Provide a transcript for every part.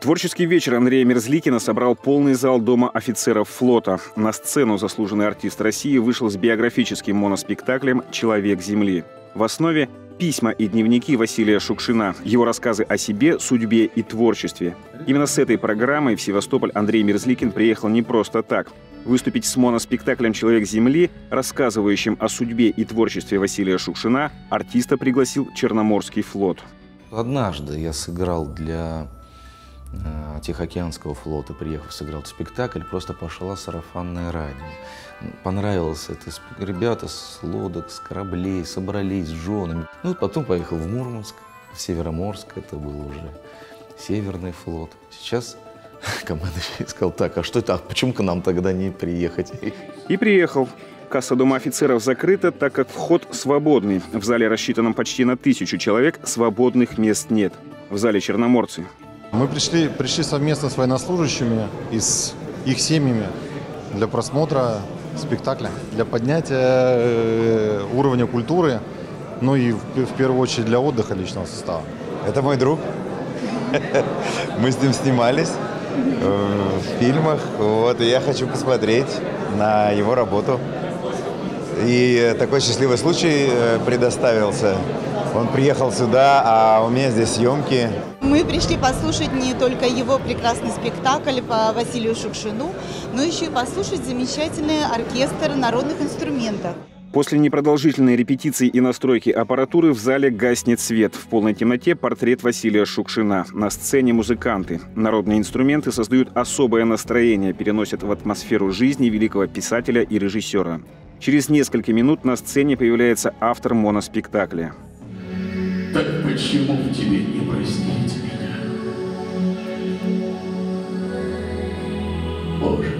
Творческий вечер Андрея Мерзликина собрал полный зал Дома офицеров флота. На сцену заслуженный артист России вышел с биографическим моноспектаклем «Человек Земли». В основе письма и дневники Василия Шукшина, его рассказы о себе, судьбе и творчестве. Именно с этой программой в Севастополь Андрей Мерзликин приехал не просто так. Выступить с моноспектаклем «Человек Земли», рассказывающим о судьбе и творчестве Василия Шукшина, артиста пригласил Черноморский флот. Однажды я сыграл для Тихоокеанского флота, приехав, сыграл спектакль, просто пошла сарафанное радио. Понравилось это. Ребята с лодок, с кораблей собрались с женами. Ну, потом поехал в Мурманск, в Североморск, это был уже Северный флот. Сейчас командующий сказал: так, а что это, почему к нам тогда не приехать? И приехал. Касса Дома офицеров закрыта, так как вход свободный. В зале, рассчитанном почти на 1000 человек, свободных мест нет. В зале черноморцы. Мы пришли совместно с военнослужащими и с их семьями для просмотра спектакля, для поднятия уровня культуры, ну и в первую очередь для отдыха личного состава. Это мой друг. Мы с ним снимались в фильмах. Вот, и я хочу посмотреть на его работу. И такой счастливый случай предоставился. Он приехал сюда, а у меня здесь съемки. Мы пришли послушать не только его прекрасный спектакль по Василию Шукшину, но еще и послушать замечательный оркестр народных инструментов. После непродолжительной репетиции и настройки аппаратуры в зале гаснет свет. В полной темноте портрет Василия Шукшина. На сцене музыканты. Народные инструменты создают особое настроение, переносят в атмосферу жизни великого писателя и режиссера. Через несколько минут на сцене появляется автор моноспектакля. Так почему в тебе не простить меня? Боже.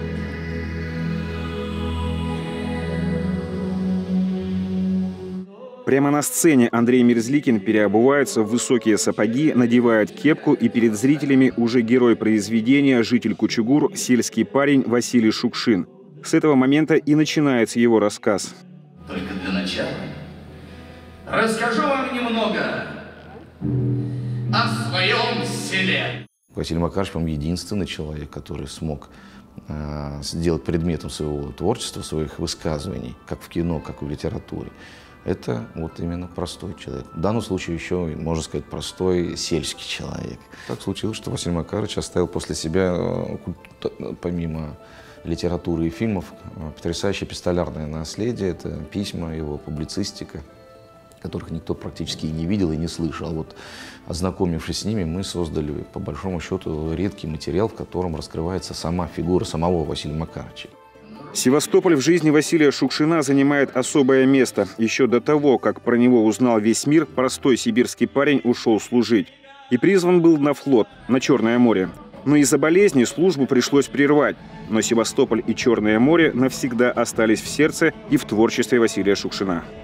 Прямо на сцене Андрей Мерзликин переобувается в высокие сапоги, надевает кепку, и перед зрителями уже герой произведения, житель Кучугур, сельский парень Василий Шукшин. С этого момента и начинается его рассказ. Только для начала расскажу вам немного о своем селе. Василий Макарович, по-моему, единственный человек, который смог сделать предметом своего творчества, своих высказываний, как в кино, как в литературе. Это вот именно простой человек. В данном случае еще, можно сказать, простой сельский человек. Так случилось, что Василий Макарович оставил после себя, помимо литературы и фильмов, потрясающее эпистолярное наследие. Это письма, его публицистика, которых никто практически и не видел и не слышал. А вот, ознакомившись с ними, мы создали, по большому счету, редкий материал, в котором раскрывается сама фигура самого Василия Макаровича. Севастополь в жизни Василия Шукшина занимает особое место. Еще до того, как про него узнал весь мир, простой сибирский парень ушел служить. И призван был на флот, на Черное море. Но из-за болезни службу пришлось прервать. Но Севастополь и Черное море навсегда остались в сердце и в творчестве Василия Шукшина.